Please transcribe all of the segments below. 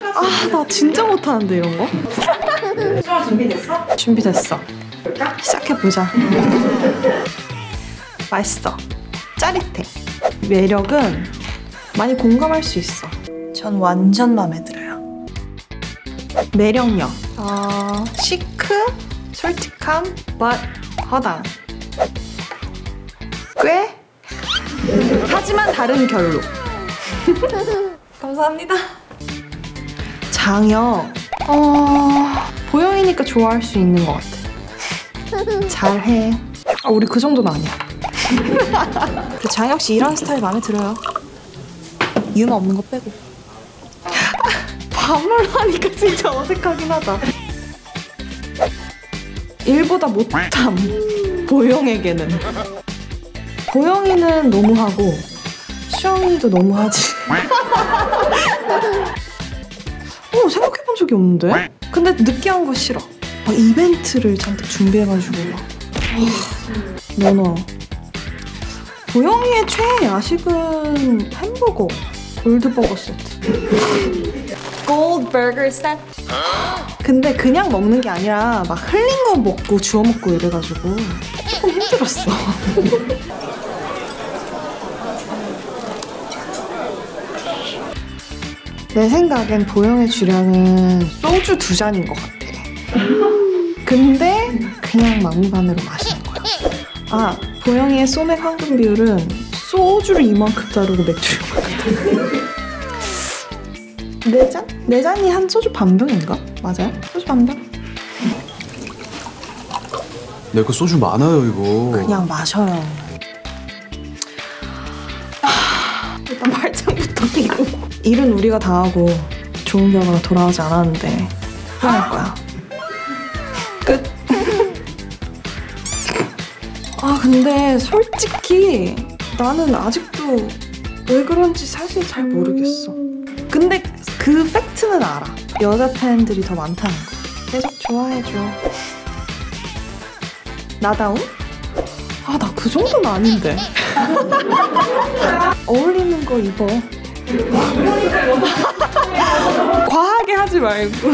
아, 나 진짜 못하는데 이런 거? 수아 준비됐어? 준비됐어. 시작해보자. 맛있어. 짜릿해. 매력은 많이 공감할 수 있어. 전 완전 마음에 들어요. 매력력. 시크, 솔직함, but 허당. 꽤? 하지만 다른 결로. 감사합니다. 장혁. 보영이니까 좋아할 수 있는 것 같아. 잘해. 우리 그 정도는 아니야. 그 장혁 씨 이런 스타일 마음에 들어요. 유머 없는 거 빼고. 반말로 하니까 진짜 어색하긴 하다. 일보다 못함. 보영에게는. 보영이는 너무하고 수영이도 너무하지. 생각해본 적이 없는데? 근데 느끼한 거 싫어. 이벤트를 잔뜩 준비해가지고 막. 보영이의 최애 야식은 햄버거, 골드버거 세트. 골드버거 세트. 근데 그냥 먹는 게 아니라 막 흘린 거 먹고 주워 먹고 이래가지고 조금 힘들었어. 내 생각엔 보영의 주량은 소주 2잔인 것 같아. 근데 그냥 막무가내로 마시는 거야. 보영이의 소맥 황금 비율은 소주를 이만큼 따르고 맥주를 이만큼. 4잔? 4잔이 한 소주 반병인가? 맞아요? 소주 반병? 내 거 소주 많아요 이거. 그냥 마셔요. 일단 발장부터 끼고. 일은 우리가 다 하고 좋은 결과가 돌아오지 않았는데 후회할 거야. 끝. 근데 솔직히 나는 아직도 왜 그런지 사실 잘 모르겠어. 근데 그 팩트는 알아. 여자 팬들이 더 많다는 거. 계속 좋아해줘. 나다움? 나 그 정도는 아닌데. 어울리는 거 입어. 과하게 하지 말고.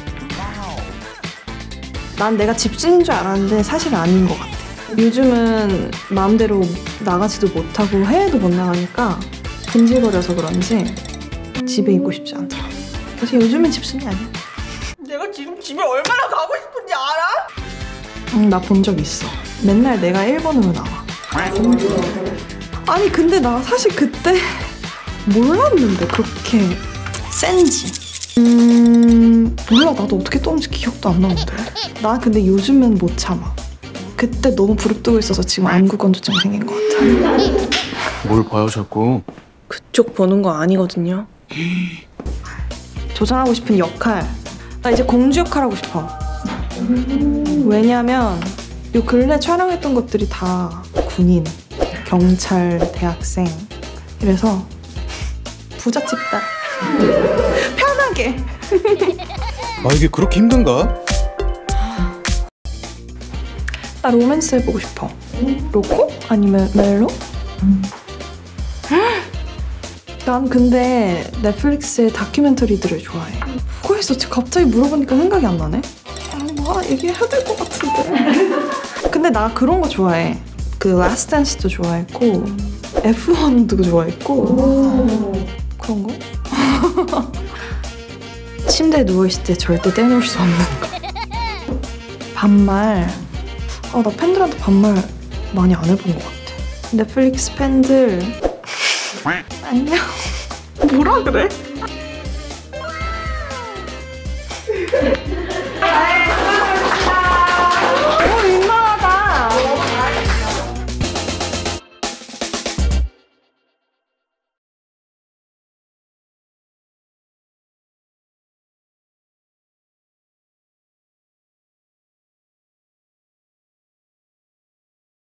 난 내가 집순인 줄 알았는데 사실 아닌 것 같아. 요즘은 마음대로 나가지도 못하고 해외도 못 나가니까 근질거려서 그런지 집에 있고 싶지 않더라. 그래서 요즘은 집순이 아니야. 내가 지금 집에 얼마나 가고 싶은지 알아? 나 본 적 있어. 맨날 내가 일본으로 나와. 아니 근데 나 사실 그때 몰랐는데 그렇게 센지. 몰라. 나도 어떻게 떠온지 기억도 안 나는데. 나 근데 요즘엔 못 참아. 그때 너무 부릅뜨고 있어서 지금 안구건조증이 생긴 것 같아. 뭘 봐요 자꾸. 그쪽 보는 거 아니거든요. 도전하고 싶은 역할. 나 이제 공주 역할 하고 싶어. 왜냐면 요 근래 촬영했던 것들이 다 군인, 경찰, 대학생. 이래서 부잣집 딸. 편하게. 이게 그렇게 힘든가? 나 로맨스 해보고 싶어. 로코? 아니면 멜로? 난 근데 넷플릭스의 다큐멘터리들을 좋아해. 그거에서 갑자기 물어보니까 생각이 안 나네? 얘기해야 될 것 같은데. 근데 나 그런 거 좋아해. 그 라스트 댄스도 좋아했고 F1도 좋아했고 그런 거? 침대에 누워있을 때 절대 떼놓을 수 없는 거. 반말. 나 팬들한테 반말 많이 안 해본 것 같아. 넷플릭스 팬들 안녕. 뭐라 그래?